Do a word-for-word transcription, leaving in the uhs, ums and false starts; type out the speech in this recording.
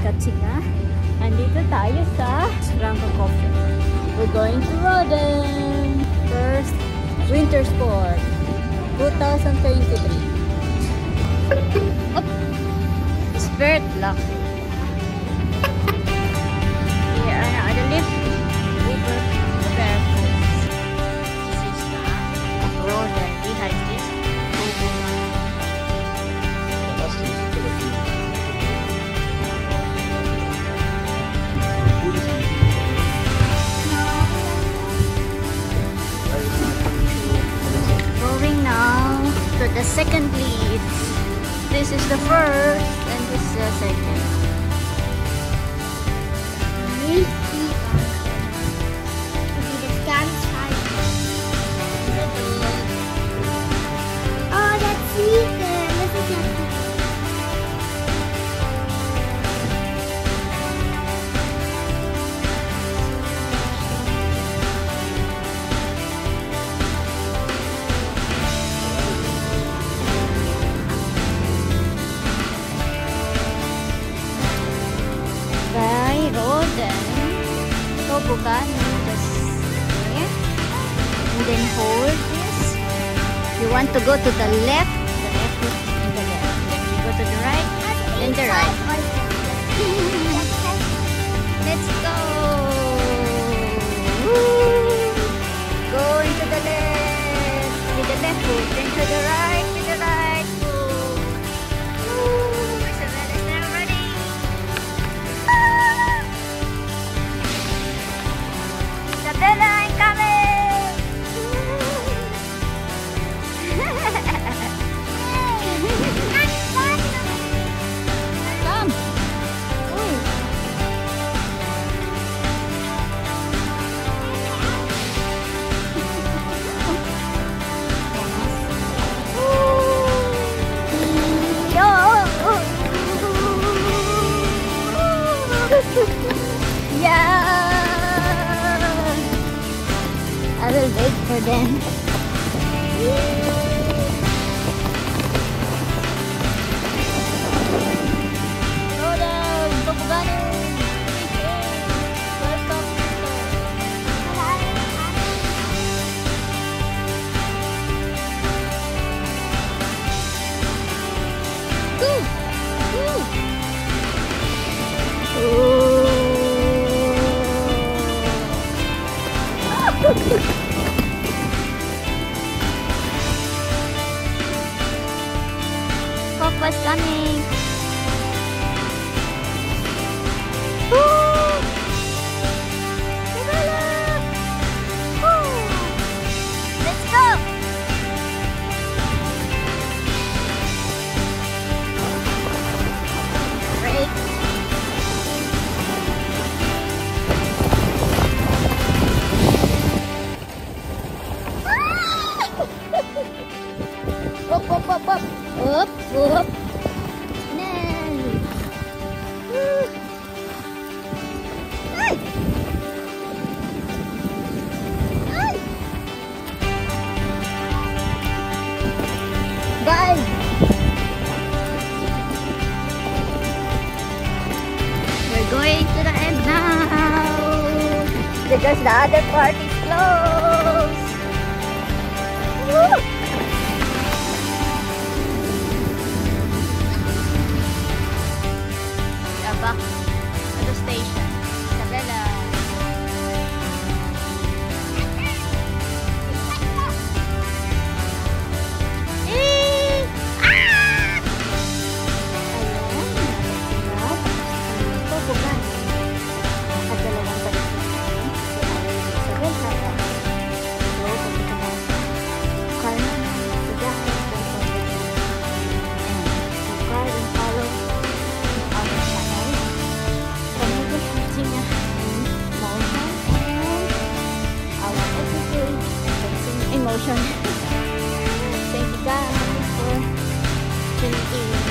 Kasi nga, andito tayo sa Ranco Coffee. We're going to Roden. First, winter sport, twenty twenty-three. Oh, Spirit Lock. Here are now the lift over the barracks. This is the Roden. Behind this, going now to the second lead. This is the first and this is the second. Oh, that's Ethan. This is Ethan. By Roden. So, bukan. Just here. And then hold this. You want to go to the left. The left is in the left. Then you go to the right. Then the right. Let's go. Woo. Go into the left. With the left foot. Then to the right. With the right foot. Woo. Isabella is now ready. Isabella, I'm coming! Come! Uy! Yeah! I will wait for them. Roden, Toboganin. Welcome. Go! Go! Focus coming. Woo! Develop! Woo! Let's go! Break. Up, up, up, up. Up, up. No. Woo. Ay. Ay. Bye. We're going to the end now because the other part is closed. Woo. Back to the station. Isabella. Eh! Ah! Ayan. Sarap. Ito, bukan. At dalawang balik. Si Alan Isabella. So, pagkakalas. Carmen, Sudah, subscribe and follow our channel. Kemudian kuncinya emotion and our episode emotion. Thank you guys for tuning in.